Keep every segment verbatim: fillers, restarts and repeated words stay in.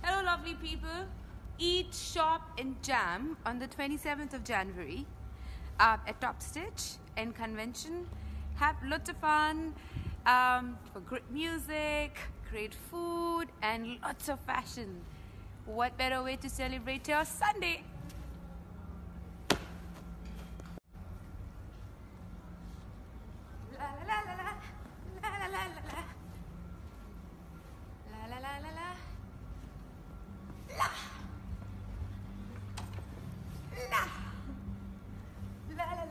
Hello lovely people. Eat, shop and jam on the twenty-seventh of January uh, at Top Stitch and Convention. Have lots of fun um, for great music, great food and lots of fashion. What better way to celebrate your Sunday? La la la la la la la la la la la la la la. La la la la la la la la la la la la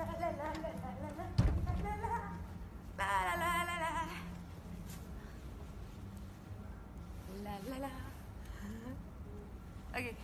la la la. Okay.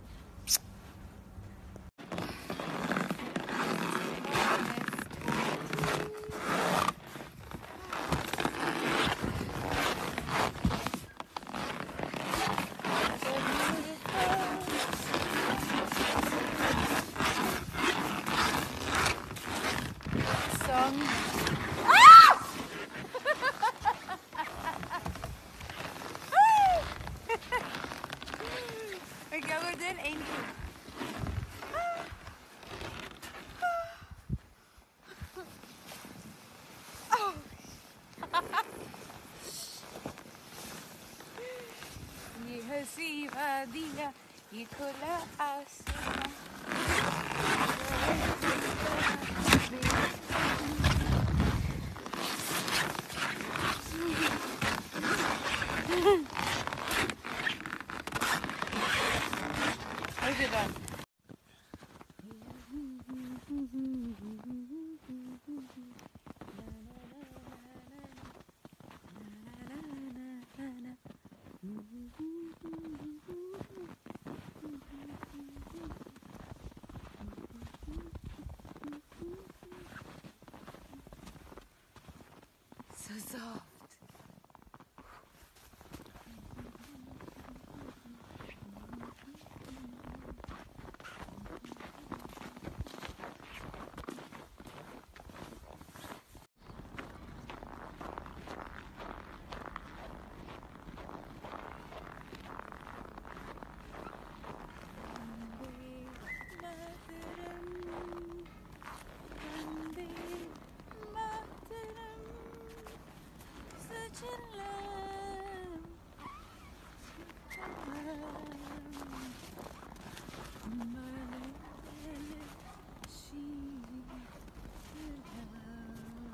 Song. Ah! Okay, we're doing ankle. Oh. ये हंसी वादियाँ ये खुला आसमां Okay, done. So soft.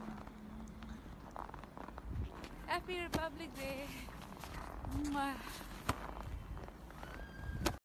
Happy Republic Day. Mwah.